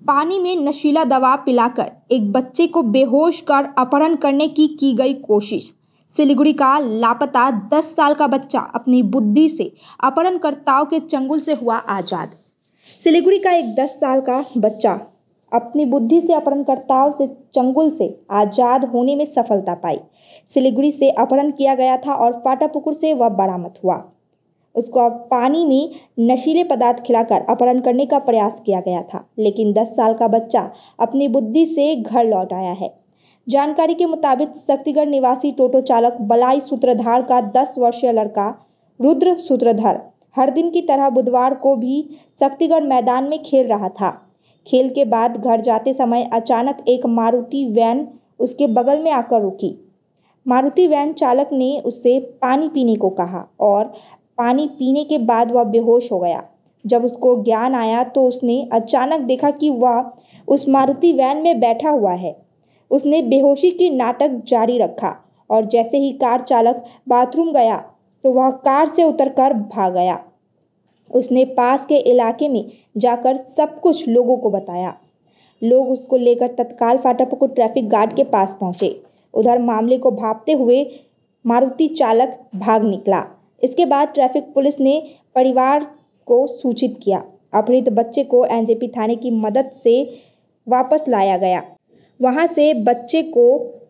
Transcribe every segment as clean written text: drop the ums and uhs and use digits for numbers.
पानी में नशीला दवा पिलाकर एक बच्चे को बेहोश कर अपहरण करने की गई कोशिश। सिलीगुड़ी का लापता 10 साल का बच्चा अपनी बुद्धि से अपहरणकर्ताओं के चंगुल से हुआ आज़ाद। सिलीगुड़ी का एक 10 साल का बच्चा अपनी बुद्धि से अपहरणकर्ताओं से चंगुल से आज़ाद होने में सफलता पाई। सिलीगुड़ी से अपहरण किया गया था और फाटापुकुर से वह बरामद हुआ। उसको पानी में नशीले पदार्थ खिलाकर अपहरण करने का प्रयास किया गया था, लेकिन 10 साल का बच्चा अपनी बुद्धि से घर लौट आया है। जानकारी के मुताबिक शक्तिगढ़ निवासी टोटो चालक बलाई सूत्रधार का 10 वर्षीय लड़का रुद्र सूत्रधार हर दिन की तरह बुधवार को भी शक्तिगढ़ मैदान में खेल रहा था। खेल के बाद घर जाते समय अचानक एक मारुति वैन उसके बगल में आकर रुकी। मारुति वैन चालक ने उससे पानी पीने को कहा और पानी पीने के बाद वह बेहोश हो गया। जब उसको ज्ञान आया तो उसने अचानक देखा कि वह उस मारुति वैन में बैठा हुआ है। उसने बेहोशी की नाटक जारी रखा और जैसे ही कार चालक बाथरूम गया तो वह कार से उतरकर भाग गया। उसने पास के इलाके में जाकर सब कुछ लोगों को बताया। लोग उसको लेकर तत्काल फाटापुकुर ट्रैफिक गार्ड के पास पहुंचे। उधर मामले को भांपते हुए मारुति चालक भाग निकला। इसके बाद ट्रैफिक पुलिस ने परिवार को सूचित किया। अपहृत बच्चे को एनजेपी थाने की मदद से वापस लाया गया। वहां से बच्चे को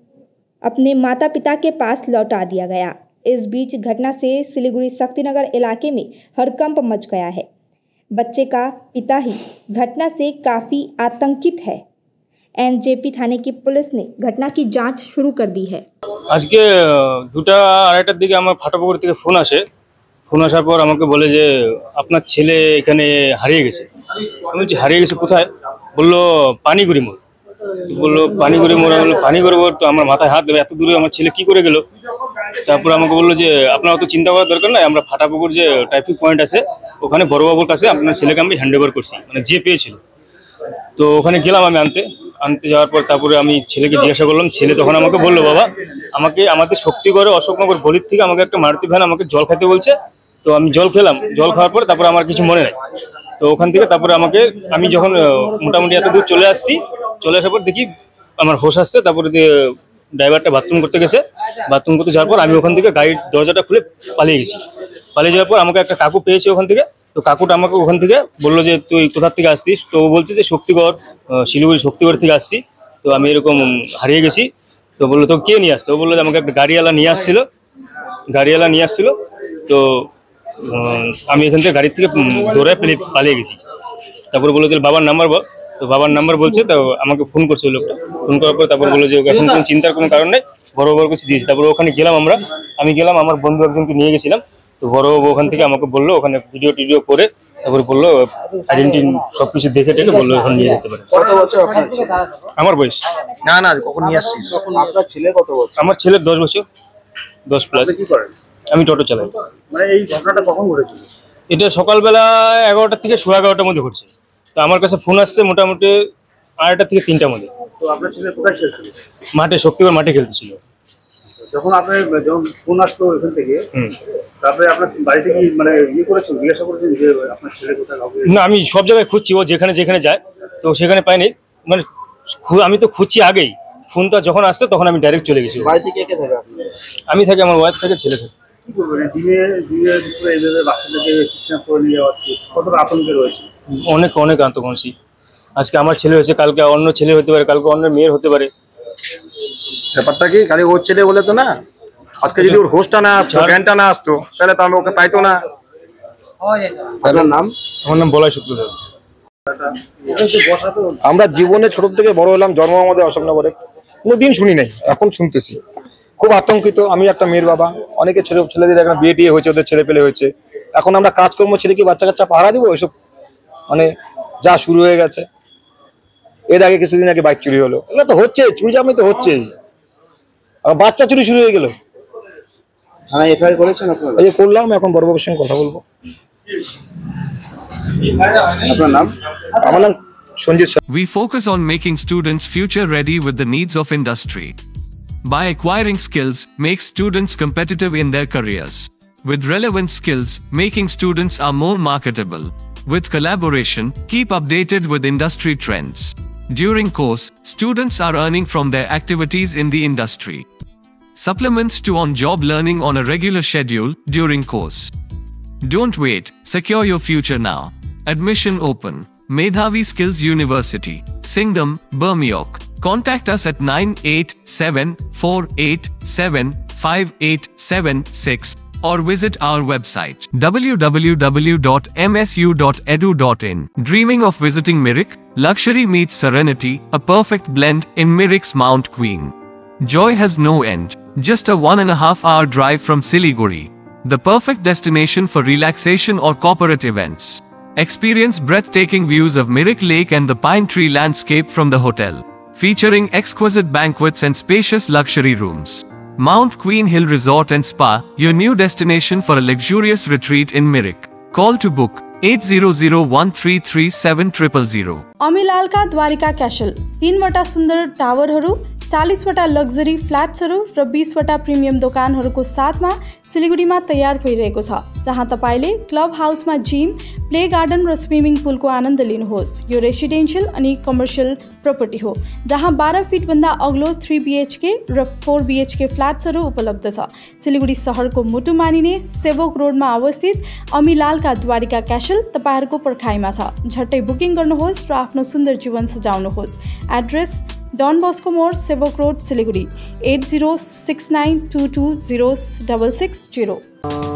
अपने माता पिता के पास लौटा दिया गया। इस बीच घटना से सिलीगुड़ी शक्तिनगर इलाके में हड़कंप मच गया है। बच्चे का पिता ही घटना से काफ़ी आतंकित है। एनजेपी थाने की पुलिस ने घटना की जांच शुरू कर दी है। आज के 2টা-2:30টার দিকে আমার ফাটাপুকুর থেকে ফোন আসে। ফোন আসার পর আমাকে বলে যে আপনার ছেলে এখানে হারিয়ে গেছে। আমি বলছি হারিয়ে গেছে কোথায়? বললো পানিগুড়ি মোড়। বললো পানিগুড়ি মোড়। আমি বললাম পানিগুড়ি মোড় তো আমার মাথায় হাত দেবে, এত দূরে আমার ছেলে কি করে গেল? তারপর আমাকে বললো যে আপনার অত চিন্তা করার দরকার নাই, আমরা ফাটাপুকুর যে ট্রাফিক পয়েন্ট আছে ওখানে বড়বাবুর কাছে আপনার ছেলেকে আমি হ্যান্ড ওভার করছি, মানে যে পেয়েছিল। তো ওখানে গেলাম আমি আনতে যাওয়ার পর তারপরে আমি ছেলেকে জিজ্ঞাসা করলাম। ছেলে তখন আমাকে বললো বাবা আমাদের শক্তিগড়ে অশোকনগর গলির থেকে আমাকে একটা মারুতি ভ্যান আমাকে জল খেতে বলছে। তো আমি জল খেলাম। জল খাওয়ার পর তারপরে আমার কিছু মনে নাই। তো ওখান থেকে তারপরে আমি যখন মোটামুটি এত দূর চলে আসার পর দেখি আমার হোশ আসছে। তারপরে ড্রাইভারটা বাথরুম করতে গেছে। বাথরুম করতে যাওয়ার পর আমি ওখান থেকে গাড়ির দরজাটা খুলে পালিয়ে গেছি। পালিয়ে যাওয়ার পর আমাকে একটা কাকু পেয়েছে ওখান থেকে। তো কাকুটা আমাকে ওখান থেকে বললো যে তুই কোথা থেকে আসছিস? তো ও বলছে যে শক্তিগড়, শিলিগুড়ি শক্তিগড় থেকে আসছি। তো আমি এরকম হারিয়ে গেছি। তো বললো তো কে নিয়ে আসছে? ও বললো যে আমাকে একটা গাড়িওয়ালা নিয়ে আসছিল। তো আমি এখান থেকে গাড়ির থেকে দৌড়ায় পালিয়ে গেছি। তারপরে বললো যে বাবার নাম্বার বল। তো বাবার নাম্বার বলছে। তো আমাকে ফোন করছে ওই লোকটা। ফোন করার পর তারপর বললো যে এখন কোনো চিন্তার কোনো কারণ নেই, বড়বাবুর কাছে দিয়েছি। তারপরে ওখানে গেলাম আমি গেলাম, আমার বন্ধু একজনকে নিয়ে গেছিলাম। তো বড়বাবু ওখান থেকে আমাকে বললো ওখানে ভিডিও করে তারপরে বললো আইডেন্টি সবকিছু দেখে টেকে বললো এখন নিয়ে যেতে পারে। কত বছর আপনার ছেলে? আমার বয়স না কখন নিয়ে আসছিস? আপনার ছেলে কত বছর? আমার ছেলের 10 বছর, 10 প্লাস। কি করেন? আমি টোটো চালাই। মানে এই ঘটনাটা কখন ঘটেছিল? এটা সকালবেলা 11টা থেকে 11:30টার মধ্যে ঘটছে। তো আমার কাছে ফোন আসছে মোটামুটি 2:30 থেকে 3টার মধ্যে। তো আপনার ছেলে কোথায় খেলছিল? মাঠে, শক্তিগড় মাঠে খেলতেছিল। যখন ফোন আসতো এখান থেকে, তারপরে আপনার বাড়িতে কি মানে করেছেন, জিজ্ঞাসা করেছেন যে আপনার ছেলে কোথায়? না, আমি সব জায়গায় খুঁজছি, ও যেখানে যায় তো সেখানে পাইনি। মানে আমি তো খুঁজছি আগেই, ফোনটা যখন আসছে তখন আমি ডাইরেক্ট চলে গেছি। বাড়িতে কে কে থাকে? আমি থাকি, আমার ওয়াইফ থাকে, ছেলে থাকে। কি করবেন এইভাবে বাচ্চাদেরকে কিডন্যাপ করে নিয়ে যাওয়া, কতটা আতঙ্কে রয়েছে? অনেক আতঙ্কী। আজকে আমার ছেলে হয়েছে, কালকে অন্য ছেলে হতে পারে, কালকে অন্য মেয়ের হতে পারে। ব্যাপারটা কি খালি ওর ছেলে বলে তো না, আজকে যদি ওর হোস্টটা না আসতো, জ্ঞানটা না আসতো, তাহলে তো আমি ওকে পাইতো না। আপনার নাম? আমার নাম বলাই সূত্রধর। আমরা জীবনে ছোট থেকে বড় হলাম, জন্ম আমাদের অশোকনগরে, কোনোদিন শুনি নাই, এখন শুনতেছি। খুব আতঙ্কিত। আমি একটা মেয়ের বাবা, অনেকে ছেলেদের এখন বিয়ে হয়েছে, ওদের ছেলে পেলে হয়েছে। এখন আমরা কাজকর্ম ছেড়ে কি বাচ্চা কাচ্চা পাহারা দিব? এসব মানে যা শুরু হয়ে গেছে। এর আগে কিছুদিন আগে বাইক চুরি হলো, এগুলো তো হচ্ছে, চুরি জামি তো হচ্ছেই। আর বাচ্চা চুরি শুরু হয়ে গেল। থানায় এফআইআর করেছেন আপনারা? এই করলাম, এখন বড়বাবুর সঙ্গে কথা বলবো। আপনার নাম? আমার নাম Sanjit. We focus on making students future ready with the needs of industry. By acquiring skills, make students competitive in their careers. With relevant skills, making students are more marketable. With collaboration, keep updated with industry trends. During course, students are earning from their activities in the industry. Supplements to on-job learning on a regular schedule during course. Don't wait, secure your future now. Admission open. Medhavi Skills University, Singham, Bermioc. Contact us at 9874875876 or visit our website www.msu.edu.in. Dreaming of visiting Mirik? Luxury meets serenity, a perfect blend in Mirik's Mount Queen. Joy has no end. Just a 1.5-hour drive from Siliguri. The perfect destination for relaxation or corporate events. Experience breathtaking views of Mirik Lake and the pine tree landscape from the hotel, featuring exquisite banquets and spacious luxury rooms. Mount Queen Hill Resort and Spa, your new destination for a luxurious retreat in Mirik. Call to book 8001337000. अमिलालका Dwarika castle 3वटा सुन्दर टावरहरू, 40वटा luxury फ्ल्याट्सहरू र 20वटा premium दोकानहरूको साथमा सिलिगुडीमा तयार भइरहेको छ, जहाँ तपाईले क्लब हाउसमा जिम, प्ले गार्डन र स्विमिङ पुलको आनन्द लिनुहोस्। यो रेसिडेन्शियल अनि कमर्सियल प्रपर्टी हो, जहाँ 12 फिट भन्दा अग्लो 3 BHK र 4 BHK फ्ल्याट्सहरू उपलब्ध छ। सिलिगुडी शहरको मुटु मानिने सेवोक रोडमा अवस्थित अमिलालका द्वारिका क्यासल तपाईहरुको पर्खाइमा छ। झट्टै बुकिङ गर्नुहोस् र आफ्नो सुन्दर जीवन सजाउनुहोस्। एड्रेस डन बस्को मोड, सेवोक रोड, सिलिगुडी 8069220660।